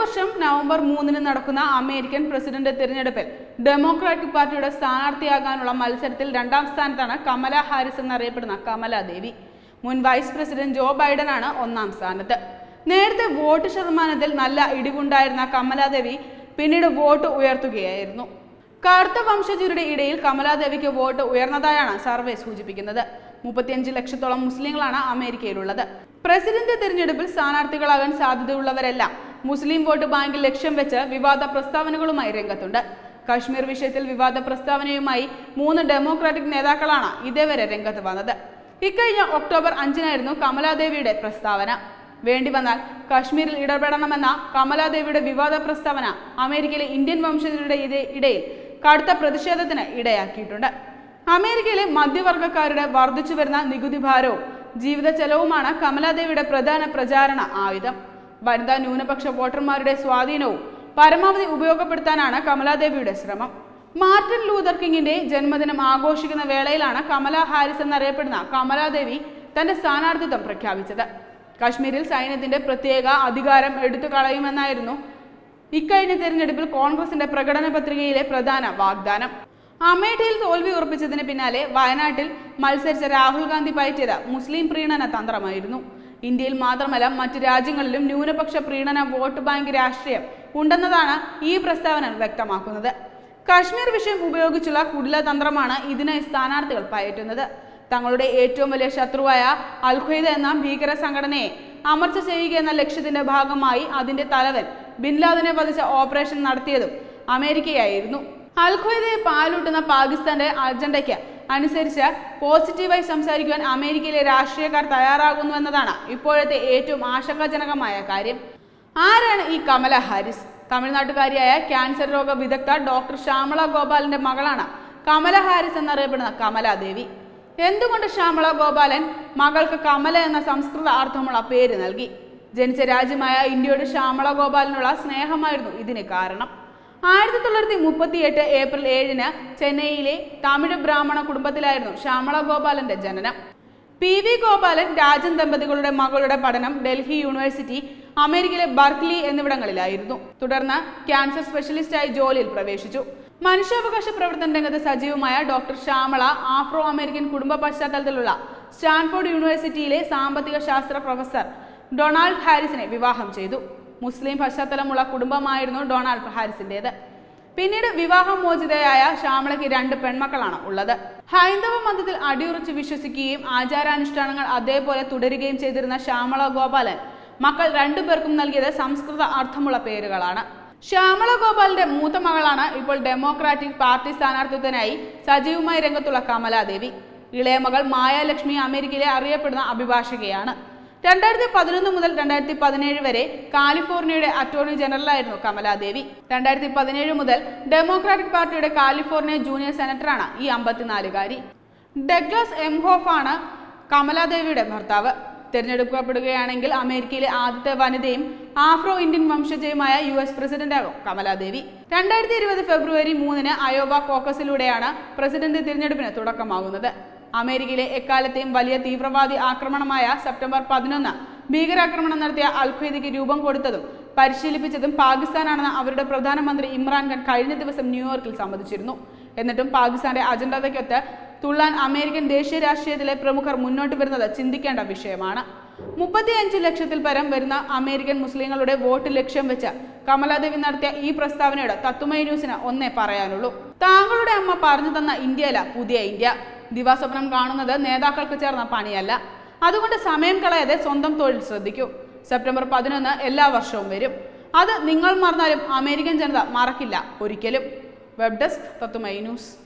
വർഷം നവംബർ 3 നടക്കുന്ന American president തിരഞ്ഞെടുപ്പിൽ ഡെമോക്രാറ്റിക് പാർട്ടിയുടെ സ്ഥാനാർത്ഥിയാകാനുള്ള മത്സരത്തിൽ രണ്ടാം സ്ഥാനത്താണ് കമല ഹാരിസ് എന്നറിയപ്പെടുന്ന കമല ദേവി. മുൻ വൈസ് പ്രസിഡന്റ് ജോ ബൈഡനാണ് ഒന്നാം സ്ഥാനത്ത്. നേരത്തെ വോട്ട് ശതമാനത്തിൽ നല്ല ഇടിവുണ്ടായിരുന്ന കമലാദേവി പിന്നീട് വോട്ട് ഉയർത്തുകയായിരുന്നു. കറുത്ത വംശജരുടെ ഇടയിൽ കമലാദേവിക്ക് വോട്ട് ഉയർന്നതായാണ് സർവേ സൂചിപ്പിക്കുന്നത്. 35 ലക്ഷത്തോളം മുസ്ലിങ്ങളാണ് അമേരിക്കയിലുള്ളത്. പ്രസിഡന്റ് തിരഞ്ഞെടുപ്പിൽ സ്ഥാനാർത്ഥികളാകാൻ സാധ്യതയുള്ളവരെല്ലാം മുസ്ലിം വോട്ട് ബാങ്കിൽ ലക്ഷ്യം വെച്ച് വിവാദ പ്രസ്താവനകളുമായി രംഗത്തുണ്ട്. കശ്മീർ വിഷയത്തിൽ വിവാദ പ്രസ്താവനയുമായി 3 ഡെമോക്രാറ്റിക് നേതാക്കളാണ് ഇതേവരെ രംഗത്ത് വന്നത്. ഇക്കഴിഞ്ഞ ഒക്ടോബർ 5 കമലാദേവിയുടെ പ്രസ്താവന. വേണ്ടിവന്നാൽ കശ്മീരിൽ ഇടപെടണമെന്ന കമലാദേവിയുടെ വിവാദ പ്രസ്താവന അമേരിക്കയിലെ ഇന്ത്യൻ വംശജരുടെ ഇടയിൽ കടുത്ത പ്രതിഷേധത്തിന് ഇടയാക്കിയിട്ടുണ്ട്. അമേരിക്കയിലെ മധ്യവർഗക്കാരുടെ വർദ്ധിച്ചു വരുന്ന നികുതി ഭാരവും ജീവിത ചെലവുമാണ് കമലാദേവിയുടെ പ്രധാന പ്രചാരണ ആയുധം. വനിതാ ന്യൂനപക്ഷ വോട്ടർമാരുടെ സ്വാധീനവും പരമാവധി ഉപയോഗപ്പെടുത്താനാണ് കമലാദേവിയുടെ ശ്രമം. മാർട്ടിൻ ലൂതർ കിങ്ങിന്റെ ജന്മദിനം ആഘോഷിക്കുന്ന വേളയിലാണ് കമല ഹാരിസ് എന്നറിയപ്പെടുന്ന കമലാദേവി തന്റെ സ്ഥാനാർത്ഥിത്വം പ്രഖ്യാപിച്ചത്. കശ്മീരിൽ സൈന്യത്തിന്റെ പ്രത്യേക അധികാരം എടുത്തു കളയുമെന്നായിരുന്നു ഇക്കഴിഞ്ഞ തെരഞ്ഞെടുപ്പിൽ കോൺഗ്രസിന്റെ പ്രകടന പത്രികയിലെ പ്രധാന വാഗ്ദാനം. അമേഠിയിൽ തോൽവി ഉറപ്പിച്ചതിന് പിന്നാലെ വയനാട്ടിൽ മത്സരിച്ച രാഹുൽ ഗാന്ധി പയറ്റിയത് മുസ്ലിം പ്രീണന തന്ത്രമായിരുന്നു. ഇന്ത്യയിൽ മാത്രമല്ല മറ്റു രാജ്യങ്ങളിലും ന്യൂനപക്ഷ പ്രീണന വോട്ട് ബാങ്ക് രാഷ്ട്രീയം ഉണ്ടെന്നതാണ് ഈ പ്രസ്താവന വ്യക്തമാക്കുന്നത്. കശ്മീർ വിഷയം ഉപയോഗിച്ചുള്ള കുടില തന്ത്രമാണ് ഇതിനായി സ്ഥാനാർത്ഥികൾ പയറ്റുന്നത്. തങ്ങളുടെ ഏറ്റവും വലിയ ശത്രുവായ അൽ ഖ്വയ്ദ എന്ന ഭീകര സംഘടനയെ അമർച്ച ചെയ്യുക എന്ന ലക്ഷ്യത്തിന്റെ ഭാഗമായി അതിന്റെ തലവൻ ബിൻ ലാദനെ വധിച്ച ഓപ്പറേഷൻ നടത്തിയതും അമേരിക്കയായിരുന്നു. അൽ ഖ്വയ്ദയെ പാലൂട്ടുന്ന പാകിസ്ഥാന്റെ അജണ്ടയ്ക്ക് അനുസരിച്ച് പോസിറ്റീവായി സംസാരിക്കുവാൻ അമേരിക്കയിലെ രാഷ്ട്രീയക്കാർ തയ്യാറാകുന്നു എന്നതാണ് ഇപ്പോഴത്തെ ഏറ്റവും ആശങ്കാജനകമായ കാര്യം. ആരാണ് ഈ കമല ഹാരിസ്? തമിഴ്നാട്ടുകാരിയായ ക്യാൻസർ രോഗ വിദഗ്ധ ഡോക്ടർ ശ്യാമള ഗോപാലന്റെ മകളാണ് കമല ഹാരിസ് എന്നറിയപ്പെടുന്ന കമലാദേവി. എന്തുകൊണ്ട് ശ്യാമള ഗോപാലൻ മകൾക്ക് കമല എന്ന സംസ്കൃത അർത്ഥമുള്ള പേര് നൽകി? ജനിച്ച രാജ്യമായ ഇന്ത്യയോട് ശ്യാമള ഗോപാലനുള്ള സ്നേഹമായിരുന്നു ഇതിന് കാരണം. 1938 ഏപ്രിൽ 7 ചെന്നൈയിലെ തമിഴ് ബ്രാഹ്മണ കുടുംബത്തിലായിരുന്നു ശ്യാമള ഗോപാലന്റെ ജനനം. PV ഗോപാലൻ രാജൻ ദമ്പതികളുടെ മകളുടെ പഠനം ഡൽഹി യൂണിവേഴ്സിറ്റി, അമേരിക്കയിലെ ബർക്ക്ലി എന്നിവിടങ്ങളിലായിരുന്നു. തുടർന്ന് ക്യാൻസർ സ്പെഷ്യലിസ്റ്റായി ജോലിയിൽ പ്രവേശിച്ചു. മനുഷ്യാവകാശ പ്രവർത്തന രംഗത്ത് സജീവമായ ഡോക്ടർ ശ്യാമള ആഫ്രോ അമേരിക്കൻ കുടുംബ പശ്ചാത്തലത്തിലുള്ള സ്റ്റാൻഫോർഡ് യൂണിവേഴ്സിറ്റിയിലെ സാമ്പത്തിക ശാസ്ത്ര പ്രൊഫസർ ഡൊണാൾഡ് ഹാരിസിനെ വിവാഹം ചെയ്തു. മുസ്ലിം പശ്ചാത്തലമുള്ള കുടുംബമായിരുന്നു ഡൊണാൾഡ് ഹാരിസിന്റേത്. പിന്നീട് വിവാഹമോചിതയായ ശ്യാമളയ്ക്ക് 2 പെൺമക്കളാണ് ഉള്ളത്. ഹൈന്ദവ മതത്തിൽ അടിയുറച്ച് വിശ്വസിക്കുകയും ആചാരാനുഷ്ഠാനങ്ങൾ അതേപോലെ തുടരുകയും ചെയ്തിരുന്ന ശ്യാമള ഗോപാലൻ മക്കൾ 2 പേർക്കും നൽകിയത് സംസ്കൃത അർത്ഥമുള്ള പേരുകളാണ്. ശ്യാമള ഗോപാലിന്റെ മൂത്ത മകളാണ് ഇപ്പോൾ ഡെമോക്രാറ്റിക് പാർട്ടി സ്ഥാനാർത്ഥിത്വത്തിനായി സജീവമായി രംഗത്തുള്ള കമലാദേവി. ഇളയ മകൾ മായാലക്ഷ്മി അമേരിക്കയിലെ അറിയപ്പെടുന്ന അഭിഭാഷകയാണ്. 2011 മുതൽ 2017 വരെ കാലിഫോർണിയയുടെ അറ്റോർണി ജനറലായിരുന്നു കമലാദേവി. 2017 മുതൽ ഡെമോക്രാറ്റിക് പാർട്ടിയുടെ കാലിഫോർണിയ ജൂനിയർ സെനറ്ററാണ് ഈ 54-കാരി. ഡഗ്ലസ് എംഹോഫ് ആണ് കമലാദേവിയുടെ ഭർത്താവ്. തിരഞ്ഞെടുക്കപ്പെടുകയാണെങ്കിൽ അമേരിക്കയിലെ ആദ്യത്തെ വനിതയും ആഫ്രോ ഇന്ത്യൻ വംശജയുമായ US പ്രസിഡന്റാകും കമലാദേവി. 2020 ഫെബ്രുവരി 3 അയോവ കോക്കസിലൂടെയാണ് പ്രസിഡന്റ് തിരഞ്ഞെടുപ്പിന് തുടക്കമാകുന്നത്. അമേരിക്കയിലെ എക്കാലത്തെയും വലിയ തീവ്രവാദി ആക്രമണമായ സെപ്റ്റംബർ 11 ഭീകരാക്രമണം നടത്തിയ അൽ ഖ്വയ്ദയ്ക്ക് രൂപം കൊടുത്തതും പരിശീലിപ്പിച്ചതും പാകിസ്ഥാനാണെന്ന് അവരുടെ പ്രധാനമന്ത്രി ഇമ്രാൻഖാൻ കഴിഞ്ഞ ദിവസം ന്യൂയോർക്കിൽ സമ്മതിച്ചിരുന്നു. എന്നിട്ടും പാകിസ്ഥാന്റെ അജണ്ടയ്ക്കൊത്ത് തുള്ളാൻ അമേരിക്കൻ ദേശീയ രാഷ്ട്രീയത്തിലെ പ്രമുഖർ മുന്നോട്ട് വരുന്നത് ചിന്തിക്കേണ്ട വിഷയമാണ്. 35 ലക്ഷത്തിൽ പരം വരുന്ന അമേരിക്കൻ മുസ്ലിങ്ങളുടെ വോട്ട് ലക്ഷ്യം വെച്ച് കമലാദേവി നടത്തിയ ഈ പ്രസ്താവനയോട് തത്തുമൈ ന്യൂസിന് ഒന്നേ പറയാനുള്ളൂ: താങ്കളുടെ അമ്മ പറഞ്ഞു തന്ന ഇന്ത്യയല്ല പുതിയ ഇന്ത്യ. ദിവാസ്വപ്നം കാണുന്നത് നേതാക്കൾക്ക് ചേർന്ന പണിയല്ല. അതുകൊണ്ട് സമയം കളയാതെ സ്വന്തം തൊഴിൽ ശ്രദ്ധിക്കൂ. സെപ്റ്റംബർ 11 എല്ലാ വർഷവും വരും. അത് നിങ്ങൾ മറന്നാലും അമേരിക്കൻ ജനത മറക്കില്ല ഒരിക്കലും. വെബ് ഡെസ്ക് തത്തുമൈ ന്യൂസ്.